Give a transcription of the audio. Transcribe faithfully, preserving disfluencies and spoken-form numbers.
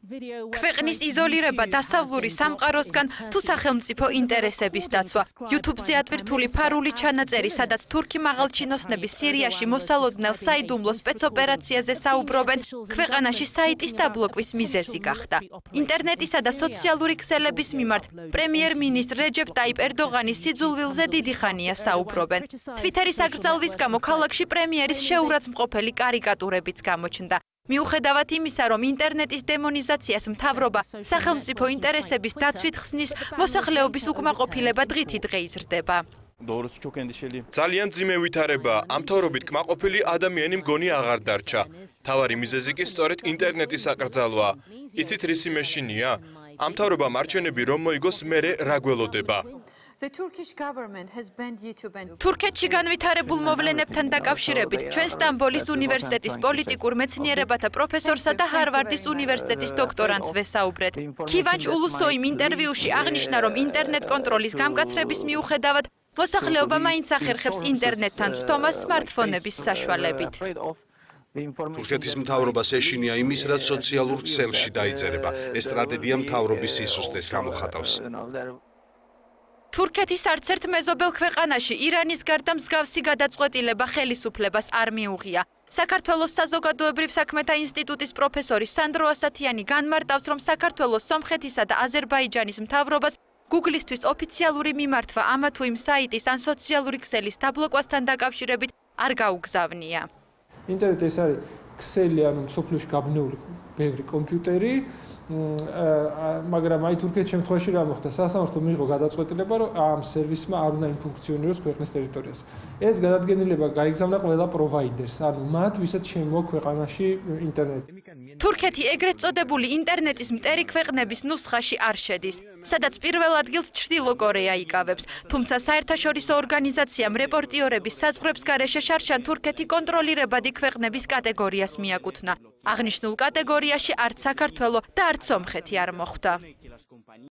ქვეყნის იზოლირება დასავლური სამყაროსგან თუ სახელმწიფო ინტერესების დაცვა. YouTube-ზე ატვირთული ფარული ჩანაწერი, სადაც თურქი მაღალჩინოსნები სირიაში მოსალოდნელ საიდუმლო სპეცოპერაციაზე საუბრობენ, ქვეყანაში საიტის დაბლოკვის მიზეზი გახდა. ინტერნეტისა და სოციალური ქსელების მიმართ პრემიერ-მინისტრ რეჯეპ ტაიპ ერდოღანის სიძულვილზე დიდი ხანია საუბრობენ. Twitter-ის აკრძალვის გამო ქალაქში პრემიერის შეურაცხმყოფელი კარიკატურებიც გამოჩნდა. მიუხედავად იმისა, რომ ინტერნეტის დემონიზაციას მთავრობა სახელმწიფო ინტერესების დაცვით ხსნის, მოსახლეობის უკმაყოფილება დღითი დღე იზრდება. ძალიან მძიმე ვითარებაა. ამ თავრობით კმაყოფილი ადამიანი მგონი აღარ დარჩა. მთავარი მიზეზი კი სწორედ ინტერნეტის აკრძალვაა. იცით რისი მეშინია? ამ თავრობამ არჩევნები რომ მოიგოს, მერე რა გველოდება? თურქეთში განვითარებულ მოვლენებთან დაკავშირებით ჩვენ სტამბოლის უნივერსიტეტის პოლიტიკურ მეცნიერებათა პროფესორსა და ჰარვარდის უნივერსიტეტის დოქტორანტს ვესაუბრეთ. ქივანჩ ულუსოიმ ინტერვიუში აღნიშნა, რომ ინტერნეტ კონტროლის გამკაცრების მიუხედავად მოსახლეობა მაინც ახერხებს ინტერნეტთან წვდომას სმარტფონების საშუალებით. თურქეთის მთავრობას ეშინია იმის, რაც სოციალურ ქსელში დაიწერება. ეს ტრაგედია მთავრობის სისუსტეს გამოხატავს. თურქეთის არც ერთ მეზობელ ქვეყანაში ირანის გარდა მსგავსი გადაწყვეტილება ხელისუფლებას არ მიუღია. საქართველოს საზოგადოებრივ საქმეთა ინსტიტუტის პროფესორი სანდრო ასათიანი განმარტავს, რომ საქართველოს, სომხეთისა და აზერბაიჯანის მთავრობას Google-ისთვის ოფიციალური მიმართვა ამა თუ იმ საიტის ან სოციალური ქსელის დაბლოკვასთან დაკავშირებით არ გაუგზავნია. ინტერნეტი ეს არის ქსელი, ანუ მსოფლიოში გაბნეული ბევრი კომპიუტერი, მაგრამ აი თურქეთის შემთხვევაში რა მოხდა? სასამართლო მიიღო გადაწყვეტილება, რომ ამ სერვისმა არ უნდა იმფუნქციონიროს ქვეყნის ტერიტორიაზე. ეს გადადგენილება გაიგზავნა ყველა პროვაიდერს, ანუ მათ, ვისაც შემოაქვს ქვეყანაში ინტერნეტი. თურქეთი ეგრეთ წოდებული ინტერნეტის მტერი ქვეყნების ნუსხაში არ შედის, სადაც პირველ ადგილს ჩრდილო კორეა იკავებს, თუმცა საერთაშორისო ორგანიზაციამ რეპორტიორების საზღვრებს გარეშე შარშან თურქეთი კონტროლირებადი ქვეყნების კატეგორიას მიაკუთვნა. აღნიშნულ კატეგორიაში არც საქართველო და არც სომხეთი არ მოხვდა.